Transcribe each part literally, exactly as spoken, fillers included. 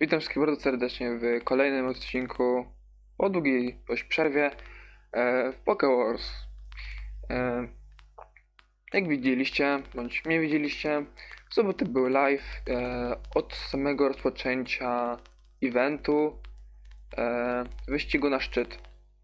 Witam wszystkich bardzo serdecznie w kolejnym odcinku po długiej dość przerwie e, w Poké Wars. E, jak widzieliście, bądź mnie widzieliście, w sobotę był live e, od samego rozpoczęcia eventu e, wyścigu na szczyt.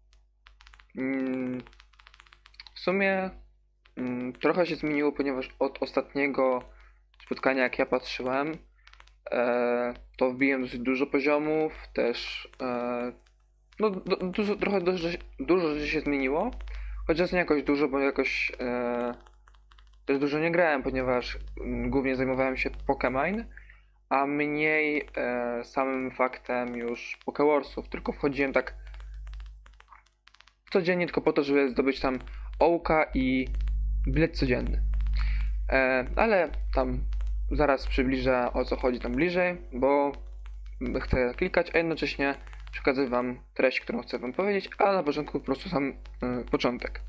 Mm, w sumie mm, trochę się zmieniło, ponieważ od ostatniego spotkania, jak ja patrzyłem, E, to wbiłem dosyć dużo poziomów, też e, no du dużo, trochę dużo, dużo rzeczy się zmieniło, chociaż nie jakoś dużo, bo jakoś e, też dużo nie grałem, ponieważ m, głównie zajmowałem się Pokemon, a mniej e, samym faktem już Pokewarsów, tylko wchodziłem tak codziennie tylko po to, żeby zdobyć tam ołka i bilet codzienny. E, ale tam zaraz przybliżę, o co chodzi tam bliżej, bo chcę klikać, a jednocześnie przekazuję wam treść, którą chcę wam powiedzieć, a na początku po prostu sam y, początek.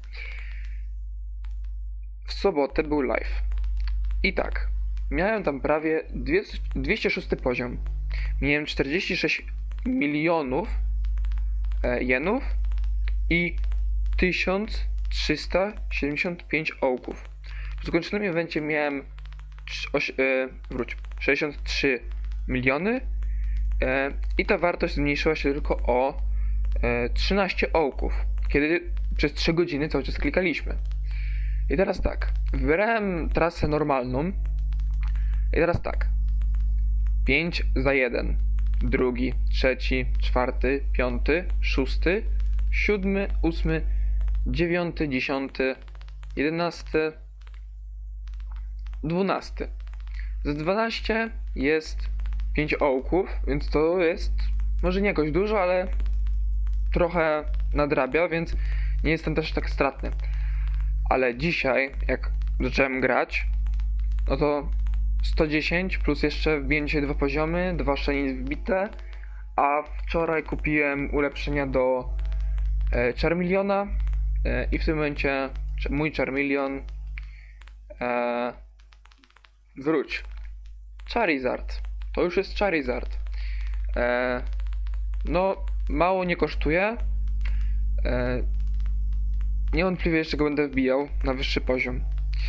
W sobotę był live. I tak, miałem tam prawie dwieście szósty poziom. Miałem czterdzieści sześć milionów e, jenów i tysiąc trzysta siedemdziesiąt pięć ołków. W skończonym evencie miałem Oś, yy, wróć, sześćdziesiąt trzy miliony yy, i ta wartość zmniejszyła się tylko o yy, trzynaście ołków, kiedy przez trzy godziny cały czas klikaliśmy. I teraz tak, wybierałem trasę normalną i teraz tak, pięć za jeden, drugi, trzeci, czwarty, piąty, szósty, siódmy, ósmy, dziewiąty, dziesiąty, jedenasty, dwunasty. Z dwanaście jest pięć ołków, więc to jest może nie jakoś dużo, ale trochę nadrabia, więc nie jestem też tak stratny. Ale dzisiaj, jak zacząłem grać, no to sto dziesięć plus jeszcze wbiję dzisiaj dwa poziomy, dwa szczeliny wbite, a wczoraj kupiłem ulepszenia do e, Charmeleona e, i w tym momencie mój Charmeleon e, wróć. Charizard. To już jest Charizard. E, no, mało nie kosztuje. E, niewątpliwie jeszcze go będę wbijał na wyższy poziom.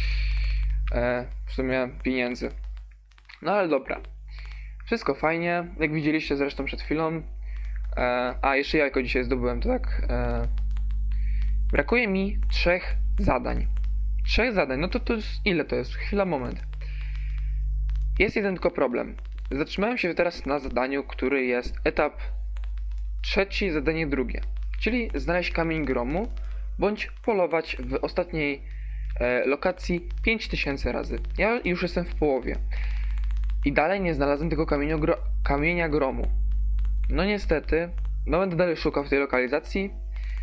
E, w sumie pieniędzy. No ale dobra. Wszystko fajnie. Jak widzieliście zresztą przed chwilą. E, a, jeszcze jajko dzisiaj zdobyłem, to tak. E, brakuje mi trzech zadań. Trzech zadań. No to to jest ile to jest? Chwila, moment. Jest jeden tylko problem. Zatrzymałem się teraz na zadaniu, który jest etap trzeci, zadanie drugie. Czyli znaleźć kamień gromu, bądź polować w ostatniej e, lokacji pięć tysięcy razy. Ja już jestem w połowie. I dalej nie znalazłem tego kamienia, gro kamienia gromu. No niestety, no będę dalej szukał w tej lokalizacji,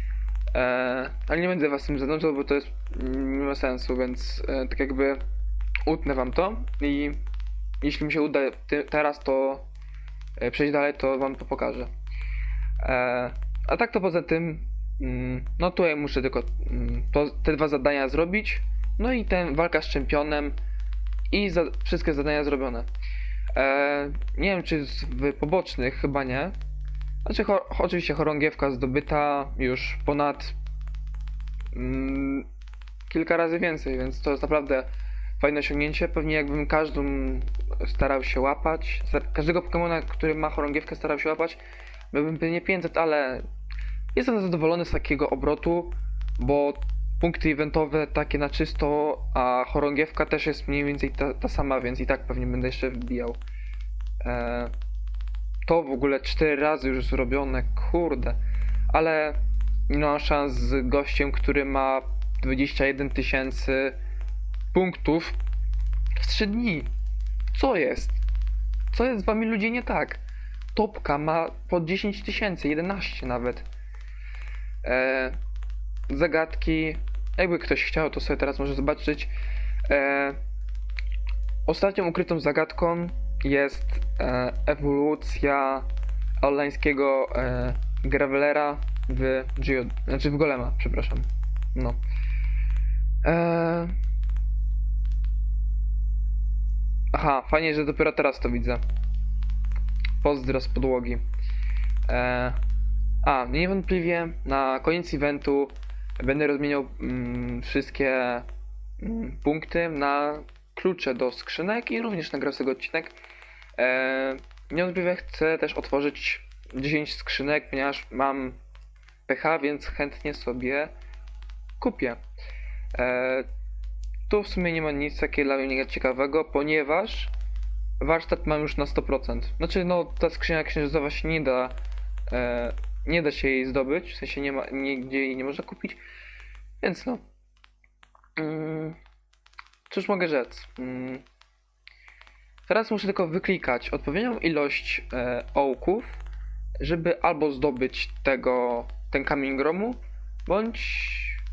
e, ale nie będę was tym zanudzał, bo to jest nie ma sensu, więc e, tak jakby utnę wam to i jeśli mi się uda teraz to e, przejść dalej, to wam to pokażę. E, a tak to poza tym, mm, no tutaj muszę tylko mm, to, te dwa zadania zrobić, no i ten walka z czempionem i za, wszystkie zadania zrobione. E, nie wiem, czy w pobocznych, chyba nie. Znaczy, cho, oczywiście chorągiewka zdobyta już ponad mm, kilka razy więcej, więc to jest naprawdę fajne osiągnięcie. Pewnie jakbym każdą starał się łapać, każdego Pokemona, który ma chorągiewkę, starał się łapać, byłbym pewnie pięćset, ale jestem zadowolony z takiego obrotu, bo punkty eventowe takie na czysto, a chorągiewka też jest mniej więcej ta, ta sama, więc i tak pewnie będę jeszcze wbijał. Eee, to w ogóle cztery razy już zrobione, kurde, ale nie mam szans z gościem, który ma dwadzieścia jeden tysięcy punktów w trzy dni. Co jest? Co jest z wami ludzie nie tak? Topka ma po dziesięć tysięcy, jedenaście nawet. E, zagadki. Jakby ktoś chciał, to sobie teraz może zobaczyć. E, ostatnią ukrytą zagadką jest e, ewolucja aulańskiego e, Gravelera w Geode, znaczy w Golema, przepraszam. No. E, Aha, fajnie, że dopiero teraz to widzę. pozdro z podłogi. E, a, niewątpliwie na koniec eventu będę rozmieniał mm, wszystkie mm, punkty na klucze do skrzynek i również nagrał z tego odcinek. E, niewątpliwie chcę też otworzyć dziesięć skrzynek, ponieważ mam pecha, więc chętnie sobie kupię. E, tu w sumie nie ma nic takiego dla mnie ciekawego, ponieważ warsztat mam już na sto procent. Znaczy, no, ta skrzynia księżycowa się nie da, e, nie da się jej zdobyć, w sensie nie ma, nigdzie jej nie można kupić, więc no. Mm, cóż mogę rzec? Mm, teraz muszę tylko wyklikać odpowiednią ilość e, ołków, żeby albo zdobyć tego, ten kamień gromu, bądź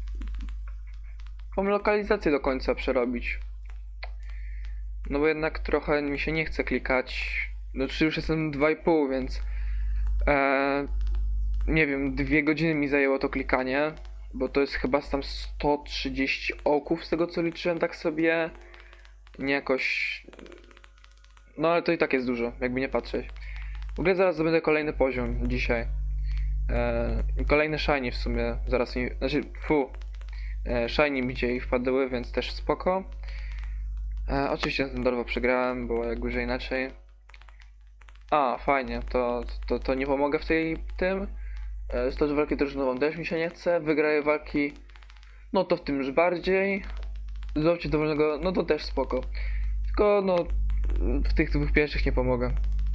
tą lokalizację do końca przerobić. No bo jednak trochę mi się nie chce klikać. No czy już jestem dwa i pół, więc e, nie wiem, dwie godziny mi zajęło to klikanie, bo to jest chyba tam sto trzydzieści ołków z tego co liczyłem tak sobie. Nie jakoś... No ale to i tak jest dużo, jakby nie patrzeć. W ogóle zaraz zdobędę kolejny poziom dzisiaj. E, kolejne shiny w sumie zaraz mi... Znaczy, fu. E, shiny mi dzisiaj wpadły, więc też spoko. E, oczywiście ten dorwo przegrałem, bo jakby że inaczej. A, fajnie, to, to, to nie pomogę w tej tym. E, z tą walki drużynową też mi się nie chce. Wygraję walki, no to w tym już bardziej. Zdobycie dowolnego, no to też spoko. Tylko no, w tych dwóch pierwszych nie pomogę.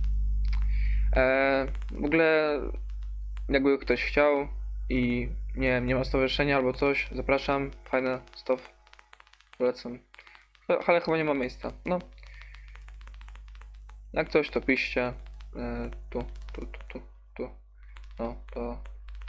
E, w ogóle, jakby ktoś chciał i nie wiem, nie ma stowarzyszenia albo coś, zapraszam, fajne stuff, polecam. Ale chyba nie ma miejsca, no. Jak coś to piszcie. E, tu, tu, tu, tu, tu. No, to...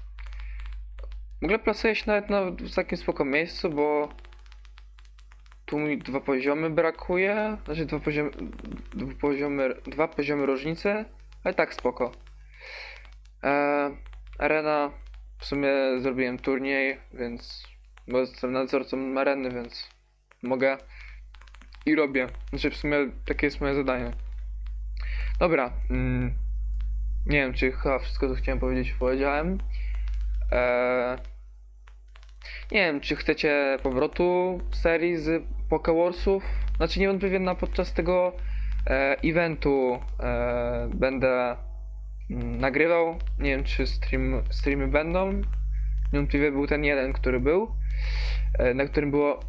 W ogóle plasuję się nawet na w takim spoko miejscu, bo tu mi dwa poziomy brakuje. Znaczy dwa poziomy, dwa poziomy, dwa poziomy różnicy, ale tak spoko. E, arena, w sumie zrobiłem turniej, więc... Bo jestem nadzorcą areny, więc mogę i robię. Znaczy w sumie takie jest moje zadanie. Dobra. Mm, nie wiem, czy chyba wszystko co chciałem powiedzieć powiedziałem. Eee, nie wiem, czy chcecie powrotu serii z Pokewarsów. Znaczy niewątpliwie na podczas tego e, eventu e, będę mm, nagrywał. Nie wiem, czy stream, streamy będą. Niewątpliwie był ten jeden, który był. E, na którym było...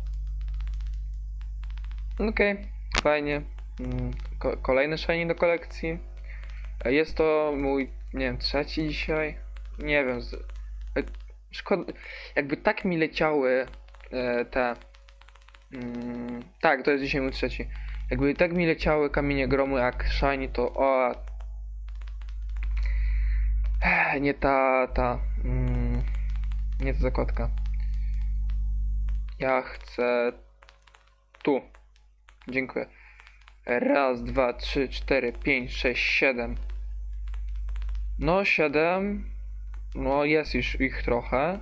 Okej, okay, fajnie. Mm, ko kolejne shiny do kolekcji. E, jest to mój, nie wiem, trzeci dzisiaj. Nie wiem. Z... E, szkoda... Jakby tak mi leciały e, te... Mm, tak, to jest dzisiaj mój trzeci. Jakby tak mi leciały kamienie gromu jak shiny, to o... Nie ta, ta... Mm, nie ta zakładka. Ja chcę... Tu. Dziękuję. Raz, dwa, trzy, cztery, pięć, sześć, siedem. No, siedem. No, jest już ich trochę.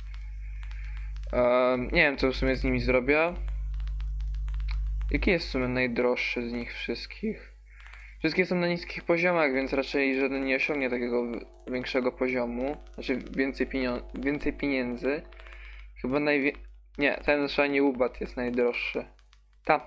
Um, nie wiem, co w sumie z nimi zrobię. Jaki jest w sumie najdroższy z nich wszystkich? Wszystkie są na niskich poziomach, więc raczej żaden nie osiągnie takiego większego poziomu. Znaczy więcej, pienio- więcej pieniędzy. Chyba najwie... Nie, ten Shiny Ubat jest najdroższy. Ta.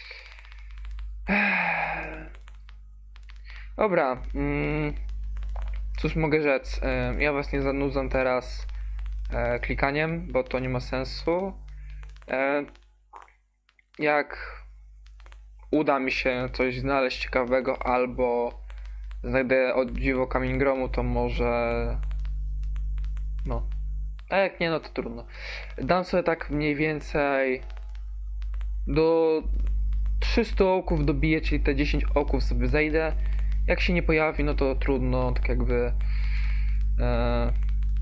Dobra. Mm, cóż mogę rzec? Ja was nie zanudzam teraz e, klikaniem, bo to nie ma sensu. E, jak uda mi się coś znaleźć ciekawego, albo znajdę od dziwo kamień gromu, to może... No. A jak nie, no to trudno. Dam sobie tak mniej więcej do trzystu ołków dobiję, czyli te dziesięć ołków sobie zejdę. Jak się nie pojawi, no to trudno, tak jakby... E...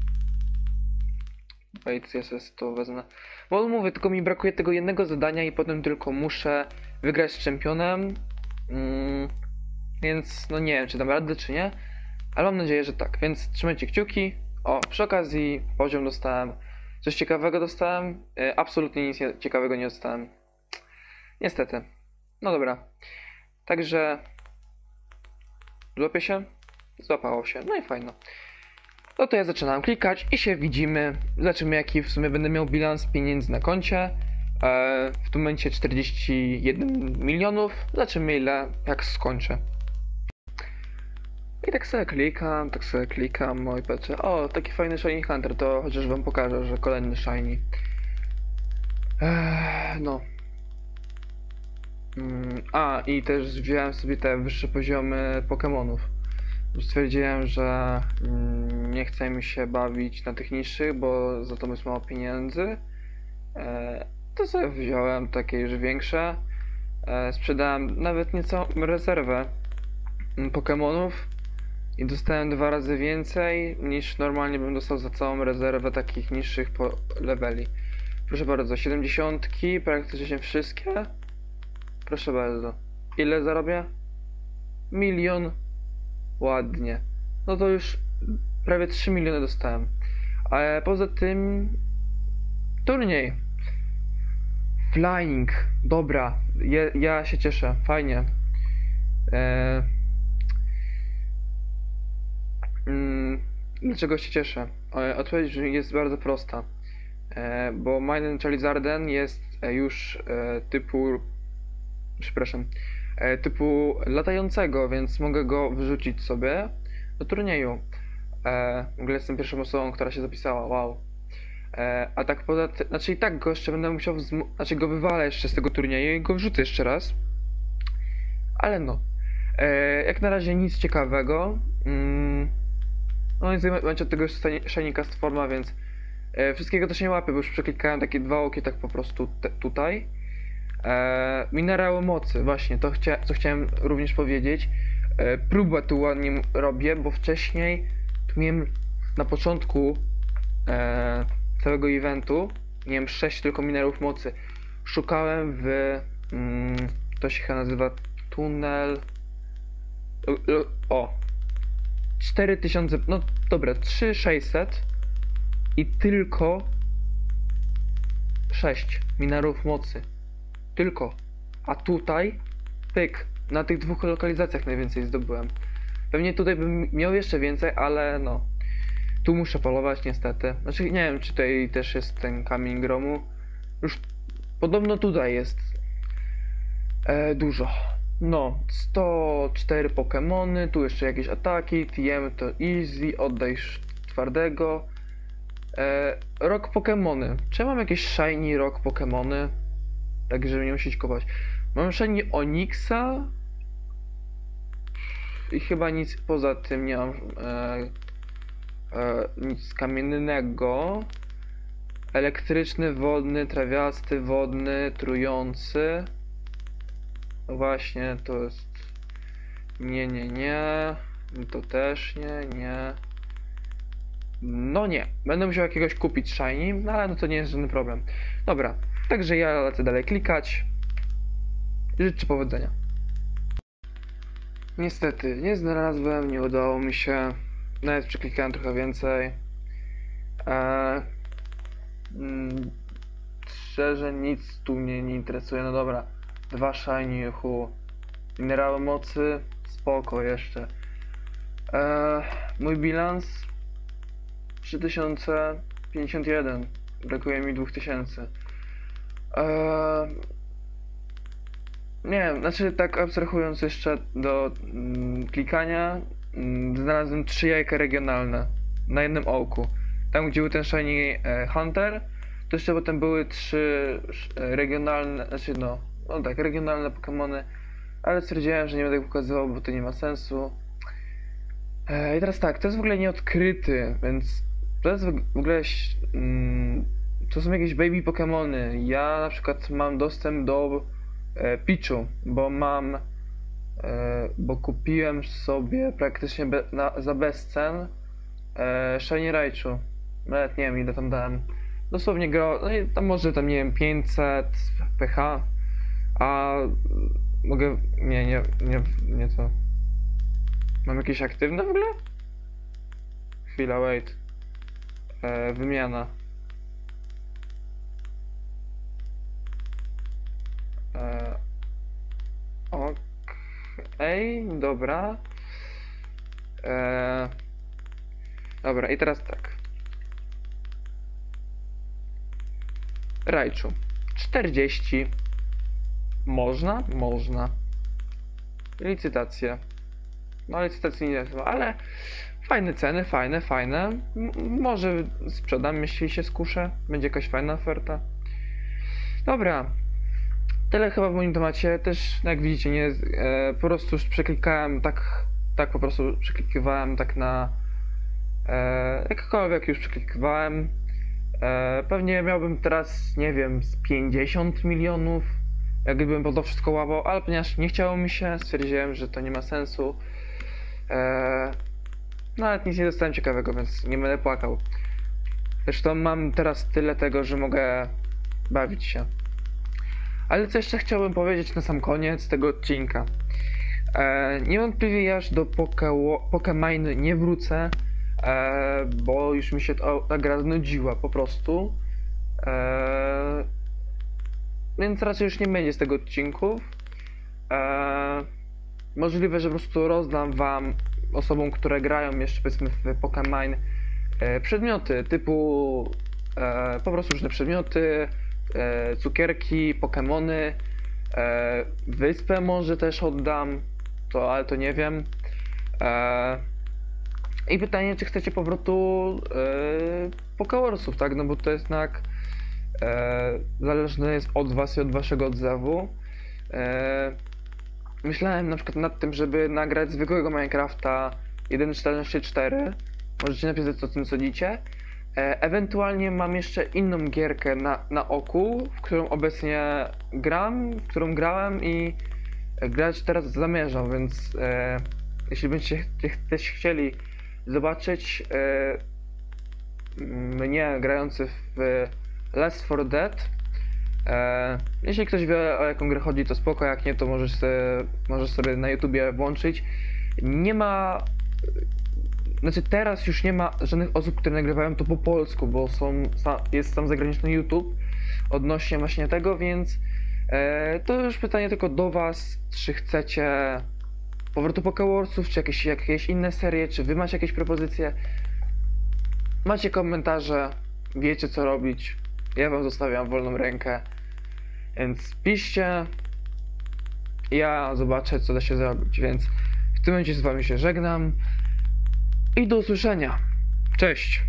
Wait, jest, to wezmę. Bo mówię, tylko mi brakuje tego jednego zadania i potem tylko muszę wygrać z czempionem. Mm, więc no nie wiem, czy dam radę, czy nie. Ale mam nadzieję, że tak. Więc trzymajcie kciuki. O, przy okazji poziom dostałem. Coś ciekawego dostałem? E, absolutnie nic nie, ciekawego nie dostałem. Niestety. No dobra. Także Złapie się? Złapało się. No i fajno. No to ja zaczynam klikać i się widzimy. Zobaczymy, jaki w sumie będę miał bilans pieniędzy na koncie. E, w tym momencie czterdzieści jeden milionów. Zobaczymy, ile, jak skończę. I tak sobie klikam, tak sobie klikam, no i patrzę, o, taki fajny Shiny Hunter, to chociaż wam pokażę, że kolejny Shiny. Eee, no. Mm, a, i też wziąłem sobie te wyższe poziomy Pokemonów. Stwierdziłem, że mm, nie chce mi się bawić na tych niższych, bo za to jest mało pieniędzy. Eee, to sobie wziąłem takie już większe. Eee, sprzedałem nawet nieco rezerwę mm, Pokemonów. I dostałem dwa razy więcej niż normalnie bym dostał za całą rezerwę takich niższych po leveli. Proszę bardzo, siedemdziesiątki, praktycznie wszystkie. Proszę bardzo. Ile zarobię? Milion. Ładnie. No to już prawie trzy miliony dostałem. Ale poza tym turniej. Flying. Dobra. Je, ja się cieszę. Fajnie. Eee... Mm, dlaczego się cieszę? E, Odpowiedź jest bardzo prosta. E, bo Mine Charizarden jest e, już e, typu... Przepraszam. E, typu latającego, więc mogę go wyrzucić sobie do turnieju. E, w ogóle jestem pierwszą osobą, która się zapisała. Wow. E, a tak poza tym... Znaczy i tak go jeszcze będę musiał... Wzm- znaczy go wywalę jeszcze z tego turnieju i go wrzucę jeszcze raz. Ale no. E, jak na razie nic ciekawego. Mm, No i zajmować od tego Shiny Cast Forma, więc e, wszystkiego też nie łapię, bo już przeklikałem takie dwa oki tak po prostu te, tutaj. E, minerały mocy, właśnie, to chcia, co chciałem również powiedzieć. E, próbę tu ładnie robię, bo wcześniej tu miałem na początku e, całego eventu, miałem sześć tylko minerałów mocy. Szukałem w, mm, to się chyba nazywa tunel, o, cztery tysiące, no dobra, trzy tysiące sześćset i tylko sześć minerałów mocy. Tylko. A tutaj, pyk, na tych dwóch lokalizacjach najwięcej zdobyłem. Pewnie tutaj bym miał jeszcze więcej, ale no. Tu muszę polować niestety. Znaczy nie wiem, czy tutaj też jest ten kamień gromu. Już podobno tutaj jest e, dużo. No, sto cztery Pokemony, tu jeszcze jakieś ataki, T M to easy, oddaj twardego. E, Rock Pokemony. Czy ja mam jakieś shiny Rock Pokemony? Tak, żeby nie musieć kopać. Mam shiny Onyxa. I chyba nic poza tym nie mam. E, e, nic kamiennego. Elektryczny, wodny, trawiasty, wodny, trujący. No właśnie, to jest... Nie, nie, nie. To też nie, nie. No nie. Będę musiał jakiegoś kupić shiny, no ale no to nie jest żaden problem. Dobra, także ja lecę dalej klikać. Życzę powodzenia. Niestety, nie znalazłem, nie udało mi się. Nawet przeklikałem trochę więcej. Eee, mm, szczerze nic tu mnie nie interesuje, no dobra. Dwa shiny, hu. Minerały mocy, spoko jeszcze. Eee, mój bilans trzy tysiące pięćdziesiąt jeden. Brakuje mi dwa tysiące. Eee, nie wiem, znaczy tak abstrahując jeszcze do mm, klikania, mm, znalazłem trzy jajka regionalne na jednym ołku. Tam gdzie był ten shiny e, Hunter, to jeszcze potem były trzy e, regionalne, znaczy no, no tak, regionalne Pokemony, ale stwierdziłem, że nie będę pokazywał, bo to nie ma sensu. E, I teraz tak, to jest w ogóle nieodkryty, więc to jest w ogóle mm, to są jakieś baby Pokemony. Ja na przykład mam dostęp do e, Pichu, bo mam e, bo kupiłem sobie praktycznie be, na, za bezcen e, Shiny Raichu. Nawet nie wiem ile tam dałem. Dosłownie go, no i tam może tam nie wiem pięćset P H, a mogę, nie, nie, nie, nie to. Mam jakieś aktywne w ogóle? Chwila, wait. E, wymiana. E, Okej, okay, dobra. Dobra, i teraz tak. Rajczu. czterdzieści. Można? Można. Licytacje. No licytacji nie są, ale fajne ceny, fajne, fajne. M może sprzedam, jeśli się skuszę. Będzie jakaś fajna oferta. Dobra. Tyle chyba w moim temacie. Też, jak widzicie, nie, e, po prostu już przeklikałem tak, tak po prostu przeklikiwałem tak na e, jakkolwiek już przeklikiwałem. E, pewnie miałbym teraz, nie wiem, z pięćdziesiąt milionów, jakbym po to wszystko łapał, ale ponieważ nie chciało mi się, stwierdziłem, że to nie ma sensu. E, nawet nic nie dostałem ciekawego, więc nie będę płakał. Zresztą mam teraz tyle tego, że mogę bawić się. Ale co jeszcze chciałbym powiedzieć na sam koniec tego odcinka. E, niewątpliwie ja już do Pokemine nie wrócę, e, bo już mi się to, ta gra znudziła po prostu. E, więc raczej już nie będzie z tego odcinków. E, możliwe, że po prostu rozdam wam, osobom, które grają jeszcze powiedzmy w Pokemine, e, przedmioty typu e, po prostu różne przedmioty, e, cukierki, Pokemony, e, wyspę może też oddam, to, ale to nie wiem. E, I pytanie, czy chcecie powrotu e, Pokewarsów, tak? No bo to jest jednak e, zależne jest od was i od waszego odzewu. E, myślałem na przykład nad tym, żeby nagrać zwykłego Minecrafta jeden czternaście cztery. Możecie napisać, co o tym sądzicie. E, ewentualnie mam jeszcze inną gierkę na, na oku, w którą obecnie gram, w którą grałem i grać teraz zamierzam, więc e, jeśli będziecie też chcieli zobaczyć e, mnie grający w Left four Dead, e, jeśli ktoś wie, o jaką grę chodzi, to spoko, jak nie, to możesz sobie, możesz sobie na YouTubie włączyć. Nie ma, znaczy teraz już nie ma żadnych osób, które nagrywają to po polsku, bo są, jest tam zagraniczny YouTube odnośnie właśnie tego, więc e, to już pytanie tylko do was, czy chcecie powrotu Pokewarsów, czy jakieś, jakieś inne serie, czy wy macie jakieś propozycje. Macie komentarze, wiecie co robić, ja wam zostawiam wolną rękę, więc piszcie, ja zobaczę, co da się zrobić, więc w tym momencie z wami się żegnam i do usłyszenia. Cześć!